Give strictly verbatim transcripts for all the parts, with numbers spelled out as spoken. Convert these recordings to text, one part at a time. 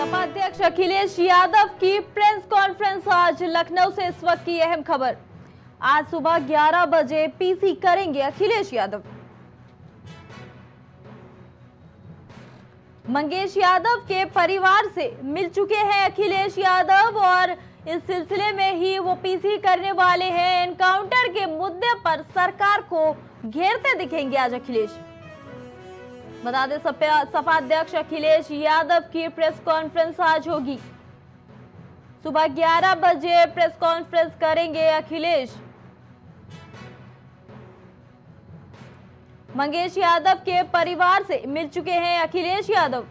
सपा अध्यक्ष अखिलेश यादव की press conference आज लखनऊ से इस वक्त की अहम खबर। आज सुबह ग्यारह बजे पीसी करेंगे अखिलेश यादव। मंगेश यादव के परिवार से मिल चुके हैं अखिलेश यादव और इस सिलसिले में ही वो पीसी करने वाले हैं। एनकाउंटर के मुद्दे पर सरकार को घेरते दिखेंगे आज अखिलेश। बता दें सपा अध्यक्ष अखिलेश यादव की प्रेस कॉन्फ्रेंस आज होगी। सुबह ग्यारह बजे प्रेस कॉन्फ्रेंस करेंगे अखिलेश। मंगेश यादव के परिवार से मिल चुके हैं अखिलेश यादव।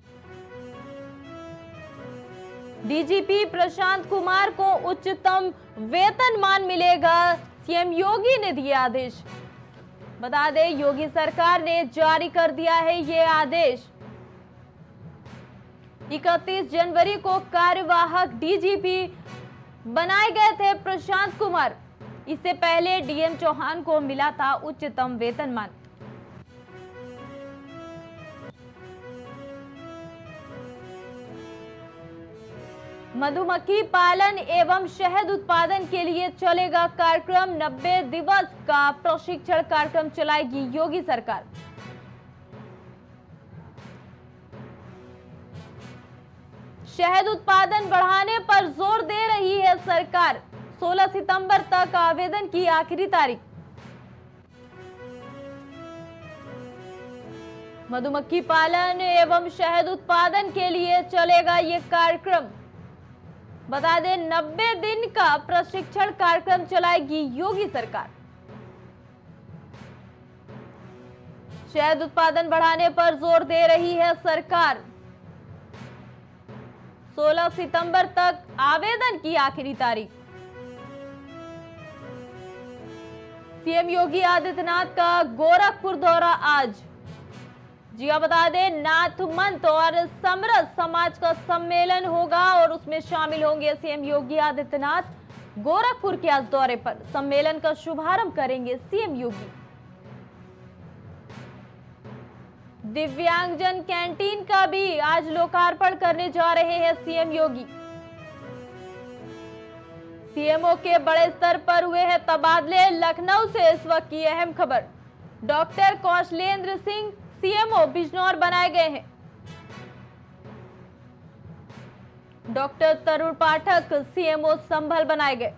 डीजीपी प्रशांत कुमार को उच्चतम वेतनमान मिलेगा, सीएम योगी ने दिए आदेश। बता दें योगी सरकार ने जारी कर दिया है ये आदेश। इकतीस जनवरी को कार्यवाहक डीजीपी बनाए गए थे प्रशांत कुमार। इससे पहले डीएम चौहान को मिला था उच्चतम वेतनमान। मधुमक्खी पालन एवं शहद उत्पादन के लिए चलेगा कार्यक्रम। नब्बे दिवस का प्रशिक्षण कार्यक्रम चलाएगी योगी सरकार। शहद उत्पादन बढ़ाने पर जोर दे रही है सरकार। सोलह सितंबर तक आवेदन की आखिरी तारीख। मधुमक्खी पालन एवं शहद उत्पादन के लिए चलेगा ये कार्यक्रम। बता दें नब्बे दिन का प्रशिक्षण कार्यक्रम चलाएगी योगी सरकार। शहद उत्पादन बढ़ाने पर जोर दे रही है सरकार। सोलह सितंबर तक आवेदन की आखिरी तारीख। सीएम योगी आदित्यनाथ का गोरखपुर दौरा आज। जी हाँ, बता दें नाथ मंत और समरस समाज का सम्मेलन होगा और उसमें शामिल होंगे सीएम योगी आदित्यनाथ। गोरखपुर के आज दौरे पर सम्मेलन का शुभारंभ करेंगे सीएम योगी। दिव्यांगजन कैंटीन का भी आज लोकार्पण करने जा रहे हैं सीएम योगी। सीएमओ के बड़े स्तर पर हुए हैं तबादले। लखनऊ से इस वक्त की अहम खबर। डॉक्टर कौशलेंद्र सिंह सीएमओ बिजनौर बनाए गए हैं। डॉक्टर तरुण पाठक सीएमओ संभल बनाए गए।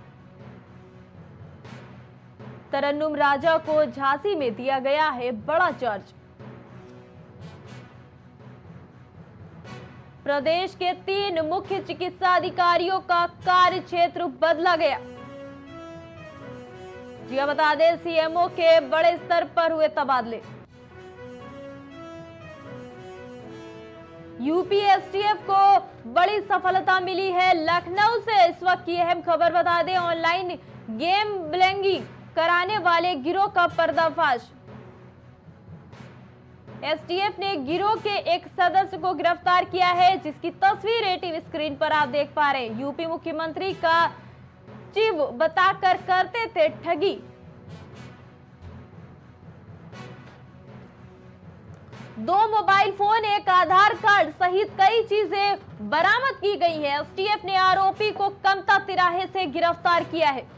तरन्नुम राजा को झांसी में दिया गया है बड़ा चार्ज। प्रदेश के तीन मुख्य चिकित्सा अधिकारियों का कार्य क्षेत्र बदला गया। जी बता दें सीएमओ के बड़े स्तर पर हुए तबादले। यूपी एसटीएफ को बड़ी सफलता मिली है। लखनऊ से इस वक्त की अहम खबर बता दें ऑनलाइन गेम ब्लैंगिंग कराने वाले गिरोह का पर्दाफाश। एसटीएफ ने गिरोह के एक सदस्य को गिरफ्तार किया है जिसकी तस्वीर टीवी स्क्रीन पर आप देख पा रहे हैं। यूपी मुख्यमंत्री का चिव बताकर करते थे ठगी। दो मोबाइल फोन, एक आधार कार्ड सहित कई चीजें बरामद की गई है। एसटीएफ ने आरोपी को कमता तिराहे से गिरफ्तार किया है।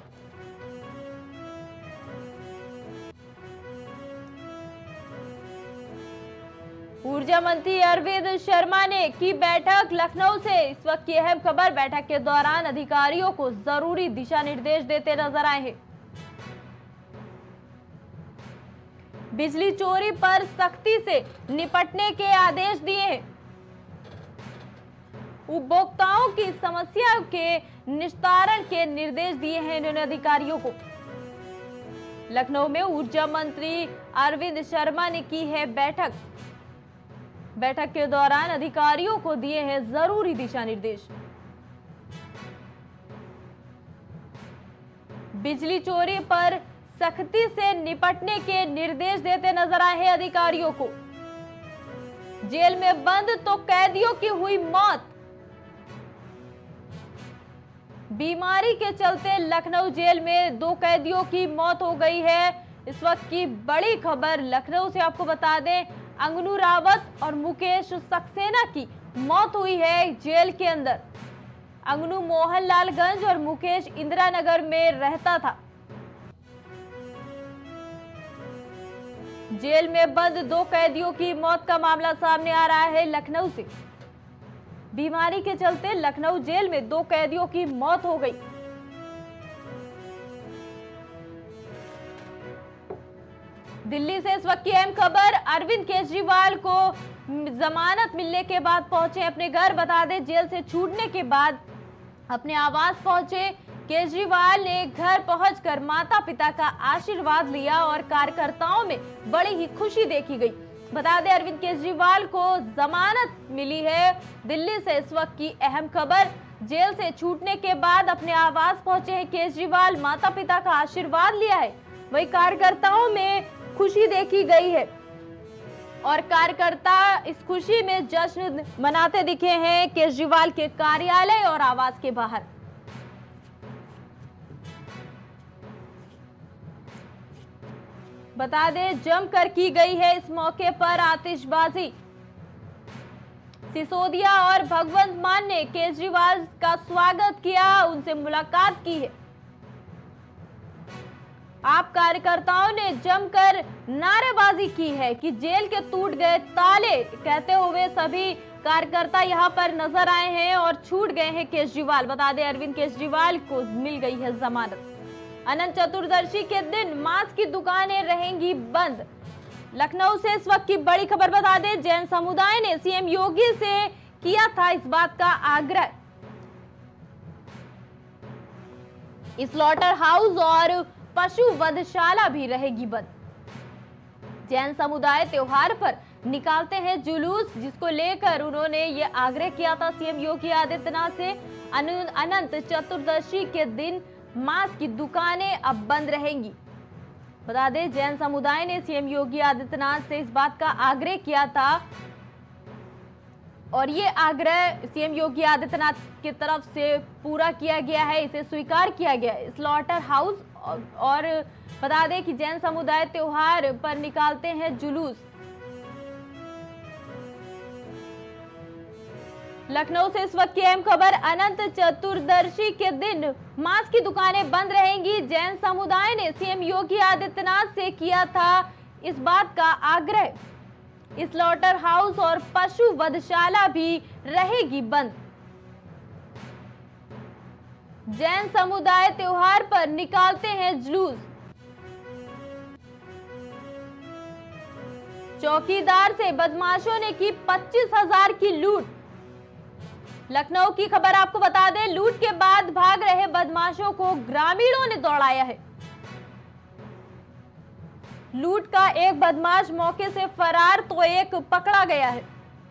ऊर्जा मंत्री अरविंद शर्मा ने की बैठक। लखनऊ से इस वक्त की अहम खबर। बैठक के दौरान अधिकारियों को जरूरी दिशा निर्देश देते नजर आए हैं। बिजली चोरी पर सख्ती से निपटने के आदेश दिए हैं। उपभोक्ताओं की समस्या के निस्तारण के निर्देश दिए हैं इन्होंने अधिकारियों को। लखनऊ में ऊर्जा मंत्री अरविंद शर्मा ने की है बैठक। बैठक के दौरान अधिकारियों को दिए हैं जरूरी दिशा निर्देश। बिजली चोरी पर सख्ती से निपटने के निर्देश देते नजर आए हैं अधिकारियों को। जेल में बंद तो कैदियों की हुई मौत। बीमारी के चलते लखनऊ जेल में दो कैदियों की मौत हो गई है। इस वक्त की बड़ी खबर लखनऊ से आपको बता दें, अंगनू रावत और मुकेश सक्सेना की मौत हुई है जेल के अंदर। अंगनू मोहनलालगंज और मुकेश इंदिरा नगर में रहता था। जेल में बंद दो कैदियों की मौत का मामला सामने आ रहा है लखनऊ से। बीमारी के चलते लखनऊ जेल में दो कैदियों की मौत हो गई। दिल्ली से इस वक्त की अहम खबर, अरविंद केजरीवाल को जमानत मिलने के बाद पहुंचे अपने घर। बता दें, जेल से छूटने के बाद अपने आवास पहुंचे केजरीवाल ने घर पहुंचकर माता पिता का आशीर्वाद लिया और कार्यकर्ताओं में बड़ी ही खुशी देखी गई। बता दें, अरविंद केजरीवाल को जमानत मिली है। दिल्ली से इस वक्त की अहम खबर, जेल से छूटने के बाद अपने आवास पहुंचे हैं केजरीवाल, माता पिता का आशीर्वाद लिया है। वही कार्यकर्ताओं में खुशी देखी गई है और कार्यकर्ता इस खुशी में जश्न मनाते दिखे हैं केजरीवाल के कार्यालय और आवास के बाहर। बता दें, जमकर की गई है इस मौके पर आतिशबाजी। सिसोदिया और भगवंत मान ने केजरीवाल का स्वागत किया, उनसे मुलाकात की है। आप कार्यकर्ताओं ने जमकर नारेबाजी की है कि जेल के टूट गए ताले कहते हुए सभी कार्यकर्ता यहां पर नजर आए हैं और छूट गए हैं केजरीवाल। बता दें, अरविंद केजरीवाल को मिल गई है जमानत। अनंत चतुर्दशी के दिन मांस की दुकानें रहेंगी बंद। लखनऊ से इस वक्त की बड़ी खबर बता दें, जैन समुदाय ने सीएम योगी से किया था इस बात का आग्रह। स्लॉटर हाउस और पशु वधशाला भी रहेगी बंद। जैन समुदाय त्योहार पर निकालते हैं जुलूस, जिसको लेकर उन्होंने ये आग्रह किया था सीएम योगी आदित्यनाथ से। अनंत चतुर्दशी के दिन मांस की दुकानें अब बंद रहेंगी। बता दें, जैन समुदाय ने सीएम योगी आदित्यनाथ से इस बात का आग्रह किया था और ये आग्रह सीएम योगी आदित्यनाथ की तरफ से पूरा किया गया है, इसे स्वीकार किया गया है। स्लॉटर हाउस और बता दें कि जैन समुदाय त्योहार पर निकालते हैं जुलूस। लखनऊ से इस वक्त की अहम खबर, अनंत चतुर्दशी के दिन मांस की दुकानें बंद रहेंगी। जैन समुदाय ने सीएम योगी आदित्यनाथ से किया था इस बात का आग्रह। स्लॉटर हाउस और पशु वधशाला भी रहेगी बंद। जैन समुदाय त्योहार पर निकालते हैं जुलूस। चौकीदार से बदमाशों ने की पच्चीस हजार की लूट। लखनऊ की खबर आपको बता दें, लूट के बाद भाग रहे बदमाशों को ग्रामीणों ने दौड़ाया है। लूट का एक बदमाश मौके से फरार तो एक पकड़ा गया है।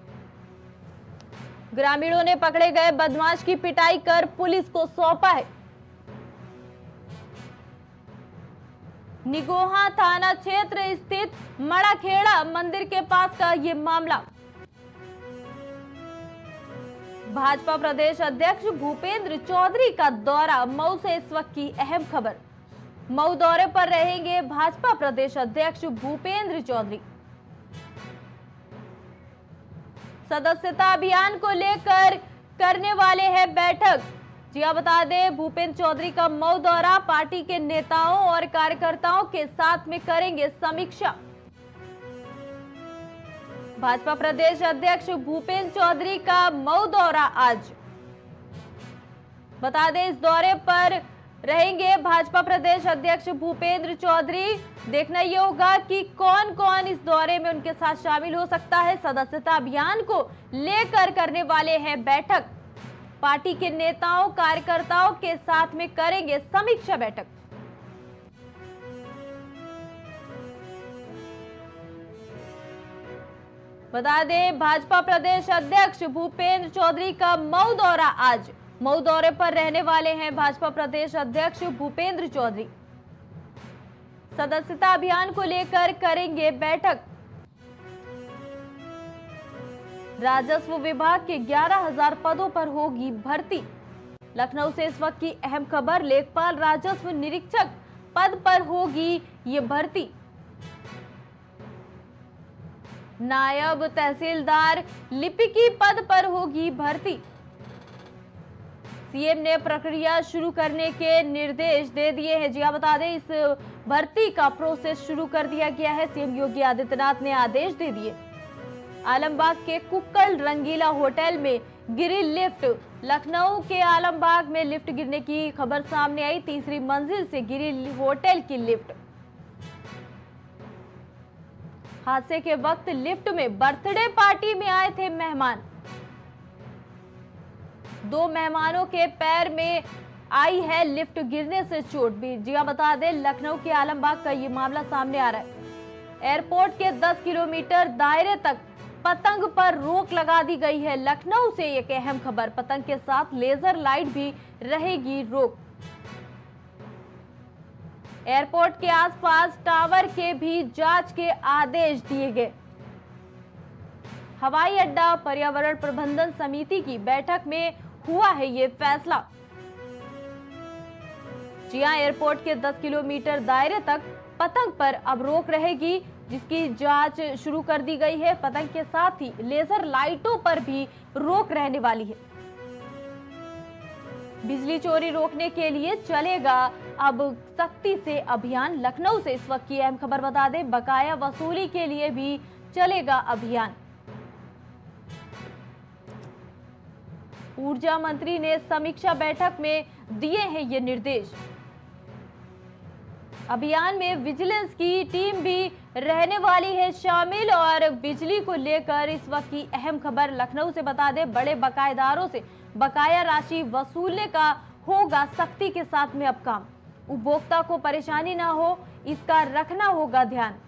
ग्रामीणों ने पकड़े गए बदमाश की पिटाई कर पुलिस को सौंपा है। निगोहा थाना क्षेत्र स्थित मड़ाखेड़ा मंदिर के पास का ये मामला। भाजपा प्रदेश अध्यक्ष भूपेंद्र चौधरी का दौरा, मऊ से इस वक्त की अहम खबर। मऊ दौरे पर रहेंगे भाजपा प्रदेश अध्यक्ष भूपेंद्र चौधरी। सदस्यता अभियान को लेकर करने वाले हैं बैठक। जी हाँ, बता दें, भूपेंद्र चौधरी का मऊ दौरा, पार्टी के नेताओं और कार्यकर्ताओं के साथ में करेंगे समीक्षा। भाजपा प्रदेश अध्यक्ष भूपेंद्र चौधरी का मऊ दौरा आज। बता दें, इस दौरे पर रहेंगे भाजपा प्रदेश अध्यक्ष भूपेंद्र चौधरी। देखना ये होगा कि कौन कौन इस दौरे में उनके साथ शामिल हो सकता है। सदस्यता अभियान को लेकर करने वाले हैं बैठक। पार्टी के नेताओं कार्यकर्ताओं के साथ में करेंगे समीक्षा बैठक। बता दें, भाजपा प्रदेश अध्यक्ष भूपेंद्र चौधरी का मऊ दौरा आज। मऊ दौरे पर रहने वाले हैं भाजपा प्रदेश अध्यक्ष भूपेंद्र चौधरी। सदस्यता अभियान को लेकर करेंगे बैठक। राजस्व विभाग के ग्यारह हजार पदों पर होगी भर्ती। लखनऊ से इस वक्त की अहम खबर, लेखपाल राजस्व निरीक्षक पद पर होगी ये भर्ती। नायब तहसीलदार लिपिकी पद पर होगी भर्ती। सीएम ने प्रक्रिया शुरू करने के निर्देश दे दिए हैं। जी हाँ, बता दें इस भर्ती का प्रोसेस शुरू कर दिया गया है। सीएम योगी आदित्यनाथ ने आदेश दे दिए। आलमबाग के कुक्कल रंगीला होटल में गिरी लिफ्ट। लखनऊ के आलमबाग में लिफ्ट गिरने की खबर सामने आई। तीसरी मंजिल से गिरी होटल की लिफ्ट। हादसे के वक्त लिफ्ट में बर्थडे पार्टी में आए थे मेहमान। दो मेहमानों के पैर में आई है लिफ्ट गिरने से चोट भी। जी हाँ, बता दें लखनऊ के आलमबाग का ये मामला सामने आ रहा है। एयरपोर्ट के दस किलोमीटर दायरे तक पतंग पर रोक लगा दी गई है। लखनऊ से एक अहम खबर, पतंग के साथ लेजर लाइट भी रहेगी रोक। एयरपोर्ट के आसपास टावर के भी जांच के आदेश दिए गए। हवाई अड्डा पर्यावरण प्रबंधन समिति की बैठक में हुआ है ये फैसला। जी हां, एयरपोर्ट के दस किलोमीटर दायरे तक पतंग पर अब रोक रहेगी, जिसकी जांच शुरू कर दी गई है। पतंग के साथ ही लेजर लाइटों पर भी रोक रहने वाली है। बिजली चोरी रोकने के लिए चलेगा अब सख्ती से अभियान। लखनऊ से इस वक्त की अहम खबर बता दें, बकाया वसूली के लिए भी चलेगा अभियान। ऊर्जा मंत्री ने समीक्षा बैठक में दिए हैं ये निर्देश। अभियान में विजिलेंस की टीम भी रहने वाली है शामिल। और बिजली को लेकर इस वक्त की अहम खबर लखनऊ से बता दें, बड़े बकायेदारों से बकाया राशि वसूलने का होगा सख्ती के साथ में अब काम। उपभोक्ता को परेशानी ना हो, इसका रखना होगा ध्यान।